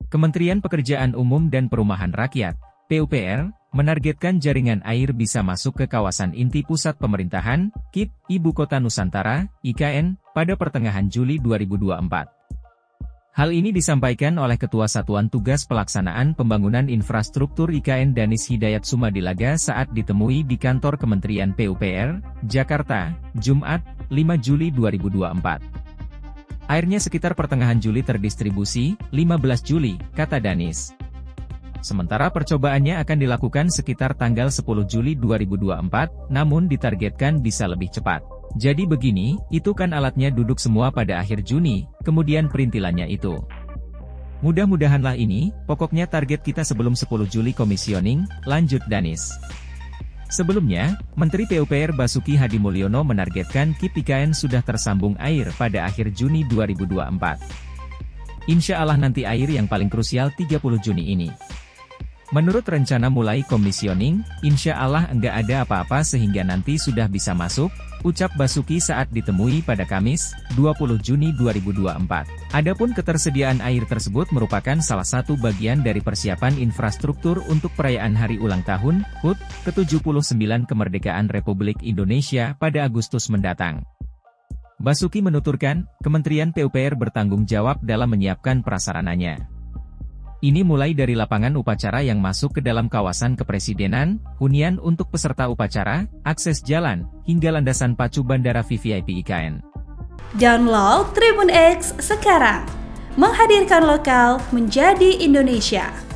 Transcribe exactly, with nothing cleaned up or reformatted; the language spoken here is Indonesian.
Kementerian Pekerjaan Umum dan Perumahan Rakyat, P U P R, menargetkan jaringan air bisa masuk ke kawasan inti pusat pemerintahan, K I P, Ibu Kota Nusantara, I K N, pada pertengahan Juli dua ribu dua puluh empat. Hal ini disampaikan oleh Ketua Satuan Tugas Pelaksanaan Pembangunan Infrastruktur I K N Danis Hidayat Sumadilaga saat ditemui di kantor Kementerian P U P R, Jakarta, Jumat, lima Juli dua ribu dua puluh empat. Airnya sekitar pertengahan Juli terdistribusi, lima belas Juli, kata Danis. Sementara percobaannya akan dilakukan sekitar tanggal sepuluh Juli dua ribu dua puluh empat, namun ditargetkan bisa lebih cepat. Jadi begini, itu kan alatnya duduk semua pada akhir Juni, kemudian perintilannya itu. Mudah-mudahanlah ini, pokoknya target kita sebelum sepuluh Juli komisioning, lanjut Danis. Sebelumnya, Menteri P U P R Basuki Hadimulyono menargetkan K I P I K N sudah tersambung air pada akhir Juni dua ribu dua puluh empat. Insya Allah nanti air yang paling krusial tiga puluh Juni ini. Menurut rencana mulai komisioning, insya Allah enggak ada apa-apa sehingga nanti sudah bisa masuk, ucap Basuki saat ditemui pada Kamis, dua puluh Juni dua ribu dua puluh empat. Adapun ketersediaan air tersebut merupakan salah satu bagian dari persiapan infrastruktur untuk perayaan Hari Ulang Tahun, H U T, ke tujuh puluh sembilan Kemerdekaan Republik Indonesia pada Agustus mendatang. Basuki menuturkan, Kementerian P U P R bertanggung jawab dalam menyiapkan prasarananya. Ini mulai dari lapangan upacara yang masuk ke dalam kawasan kepresidenan, hunian untuk peserta upacara, akses jalan, hingga landasan pacu bandara V V I P I K N. Download Tribun X sekarang, menghadirkan lokal menjadi Indonesia.